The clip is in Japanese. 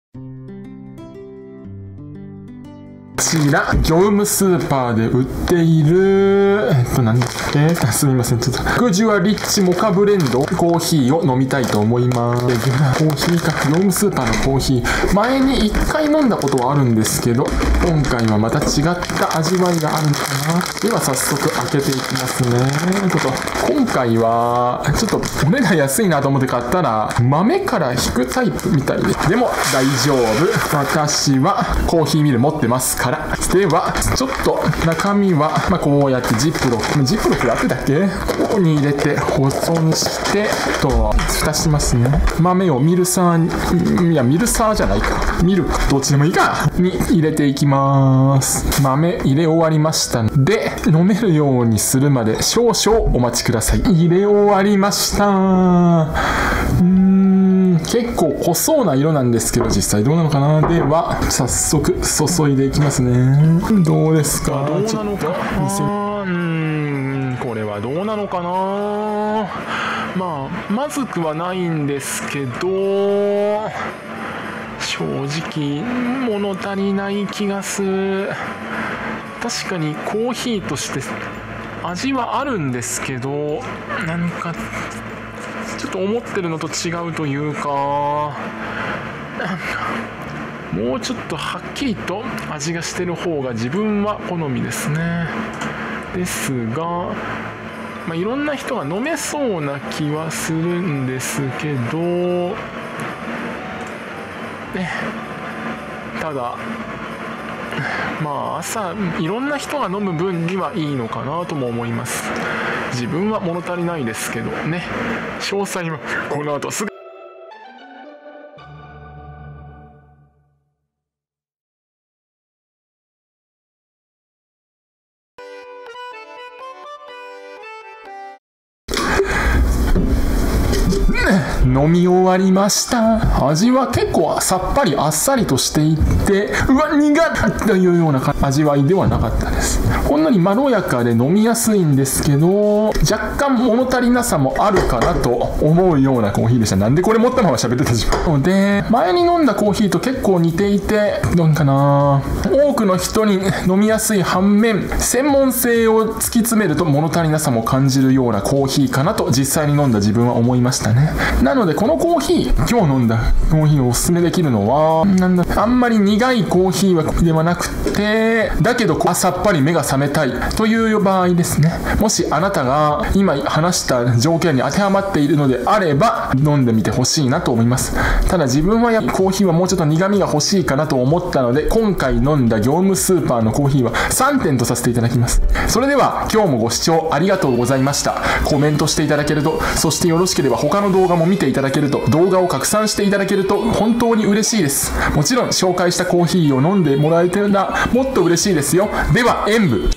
こちら、業務スーパーで売っている、なんだっけ、すみません、ちょっと、グジュアリッチモカブレンドコーヒーを飲みたいと思います。レギュラーコーヒーか、業務スーパーのコーヒー。前に1回飲んだことはあるんですけど、今回はまた違った味わいがあるのかな。では早速開けていきますね。今回は、ちょっとお値段安いなと思って買ったら、豆から引くタイプみたいです。でも大丈夫。私はコーヒーミル持ってますから。では、ちょっと中身は、こうやってジップロックであってだっけ？ここに入れて保存して、蓋しますね。豆をミルサーじゃないか。ミルク、どっちでもいいか。に入れていきます。豆入れ終わりましたので、飲めるようにするまで少々お待ちください。入れ終わりました。結構濃そうな色なんですけど、実際どうなのかな。では、早速注いでいきますね。どうですか？どうなのか。これはどうなのかな。まずくはないんですけど、正直物足りない気がする。確かにコーヒーとして味はあるんですけど、なんかちょっと思ってるのと違うというか、なんかもうちょっとはっきりと味がしてる方が自分は好みですね。ですが、いろんな人が飲めそうな気はするんですけど、ね、ただ朝いろんな人が飲む分にはいいのかなとも思います。自分は物足りないですけどね。詳細はこの後すぐ。飲み終わりました。味は結構さっぱりあっさりとしていて、苦っというような味わいではなかったです。ほんのりまろやかで飲みやすいんですけど、若干物足りなさもあるかなと思うようなコーヒーでした。なんでこれ持ったまま喋ってた自分で、前に飲んだコーヒーと結構似ていて、どうかな、多くの人に飲みやすい反面、専門性を突き詰めると物足りなさも感じるようなコーヒーかなと実際に飲んだ自分は思いましたね。なのでこのコーヒー、今日飲んだコーヒーをおすすめできるのは、あんまり苦いコーヒーではなくて、だけどさっぱり目が覚めたいという場合ですね。もしあなたが今話した条件に当てはまっているのであれば、飲んでみてほしいなと思います。ただ自分はコーヒーはもうちょっと苦味が欲しいかなと思ったので、今回飲んだ業務スーパーのコーヒーは3点とさせていただきます。それでは今日もご視聴ありがとうございました。コメントしていただけると、そしてよろしければ他の動画も見ていただけると、動画を拡散していただけると本当に嬉しいです。もちろん紹介したコーヒーを飲んでもらえてるな、もっと嬉しいですよ。では演舞。